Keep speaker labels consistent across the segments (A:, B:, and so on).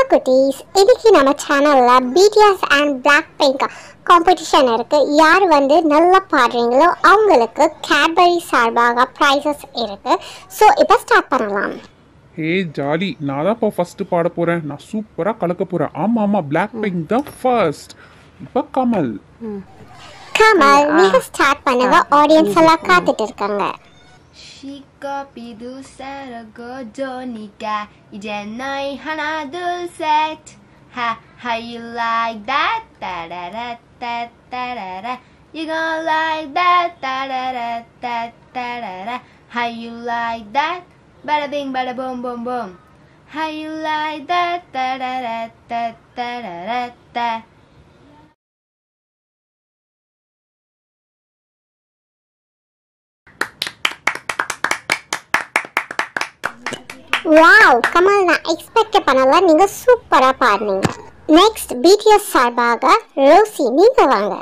A: குட்டீஸ், இன்னைக்கு நம்ம சேனல்ல BTS and Blackpink காம்படிஷன் இருக்கு. யார் வந்து நல்லா பாடுறீங்களோ அவங்களுக்கு Cadbury சார்பாக prizes இருக்கு. ஸோ இப்போ ஸ்டார்ட் பண்ணலாம்.
B: ஹே ஜாலி, நான் தான் இப்போ ஃபர்ஸ்ட் பாட போறேன். நான் சூப்பரா கலக்க போறேன். ஆமா Blackpink தான் ஃபர்ஸ்ட். இப்போ கமல்
A: நீங்க ஸ்டார்ட் பண்ணுங்க. ஆடியன்ஸ் எல்லாம் காத்துட்டு இருக்காங்க.
C: 시꺼비도 싸라고 좋으니까 이제 너희 하나 둘 셋 how you like that 따라라 따라라 you gon' like that 따라라 따라라 how you like that bada bing bada boom boom boom how you like that 따라라 따라라 따
A: wow, Kamal நான் எக்ஸ்பெக்ட் பண்ணல. நீங்க சூப்பரா பாடுனீங்க. நெக்ஸ்ட் BTS சார்பாக ரோசி நீங்க வாங்க.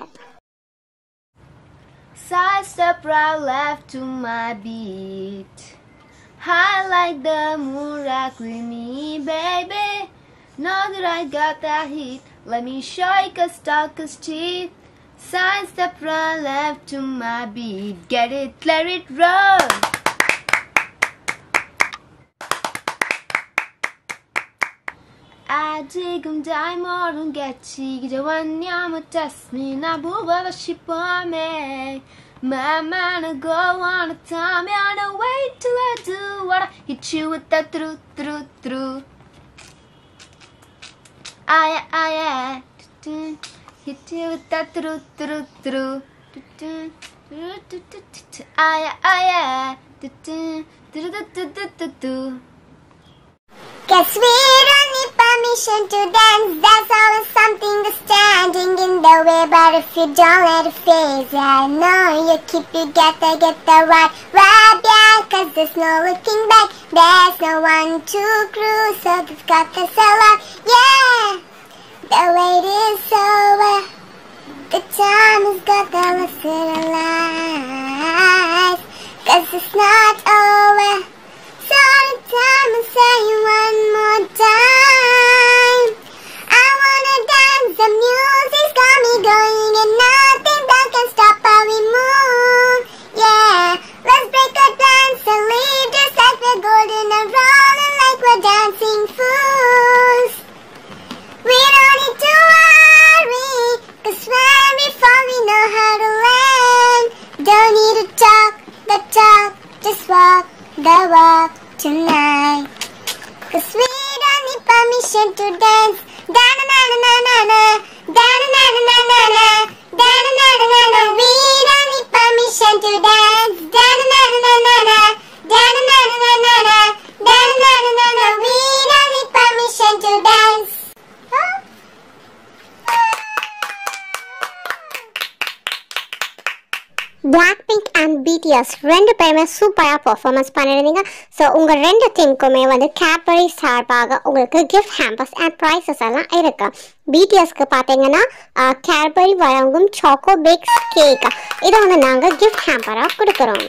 C: Side step right left to my beat. High like the moon, rock with me, baby. Know that I got that heat. Let me show you 'cause talk is cheap. Side step right left to my beat. Get it, let it roll. 아직은 잘 모르겠지 이제 왔냐 못했으니 나 보고 싶어매 말만 하고 원했다면 I'll wait till I do what I hit you with that through 아야 hit you with that through 아야
A: Guess we don't need permission to dance. That's always something that's standing in the way. But if you don't let it phase, I know you keep you get the right yeah. 'Cause there's no looking back. There's no one to cruise, so it's got the solo. Yeah, the wait is over. The time has got the lesson alive. 'Cause it's not over. So the time and say one more time. I wanna dance, the music's got me going and nothing that can stop how we move. Yeah, let's break our dance and leave this like we're golden and rolling like we're dancing fools. We don't need to worry, 'cause when we fall we know how to land. Don't need to talk the talk, just walk the walk tonight. 'Cause we don't need permission to dance. Da-na-na-na-na-na, da-na-na-na-na-na, da-na-na-na-na-na. We don't need permission to dance. Da-na-na-na-na-na, da-na-na-na-na-na, da-na-na-na-na. We don't need permission to dance. Huh? Blackpink and BTS ரெண்டு பேருமே சூப்பராக performance பண்ணியிருந்தீங்க. So உங்கள் ரெண்டு டீமுக்குமே வந்து Cadbury சார்பாக உங்களுக்கு gift hampers and prices எல்லாம் இருக்கு. BTSக்கு பார்த்தீங்கன்னா Cadbury வழங்கும் சாக்கோ பேக்ஸ் கேக், இதை வந்து நாங்கள் கிஃப்ட் ஹேம்பராக கொடுக்குறோம்.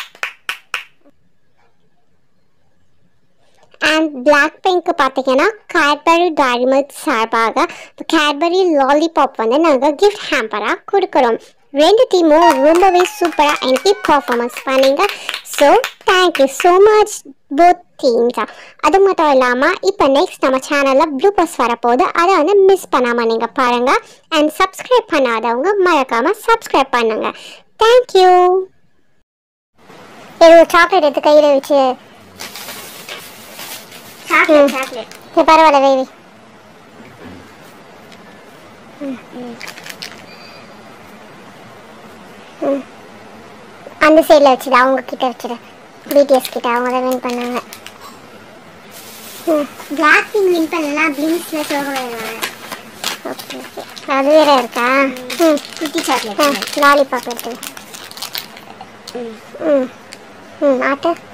A: அண்ட் Blackpinkக்கு பார்த்தீங்கன்னா Cadbury டைரி மில்க் சார்பாக Cadbury லாலிபாப் வந்து நாங்கள் கிஃப்ட் ஹேம்பராக கொடுக்குறோம். ரெண்டு டீமும் ரொம்பவே சூப்பராக எனக்கு பர்ஃபார்மன்ஸ் பண்ணீங்க. So thank you so much both டீம்ஸா. அது மட்டும் இல்லாமல் இப்போ நெக்ஸ்ட் நம்ம சேனலில் ப்ளூபர்ஸ் வரப்போகுது. அதை வந்து மிஸ் பண்ணாமல் நீங்கள் பாருங்கள். அண்ட் சப்ஸ்கிரைப் பண்ணாதவங்க மறக்காமல் சப்ஸ்கிரைப் பண்ணுங்கள். தேங்க்யூ. ஒரு சாக்லேட் எடுத்து கையில் வச்சு பரவாயில்ல வேவி. அந்த சைடில் வச்சுடு, அவங்க கிட்ட வச்சுடு. BTS கிட்ட அவங்க தான் வின் பண்ணாங்க. Blackpink வின் பண்ணலாம். பிளிங்க்ஸில் சோக வருவாங்க. ஓகே ஓகே, அது வேற இருக்கா? குட்டி சாக்லேட் லாலிபாப் எடுத்து ஆட்டு.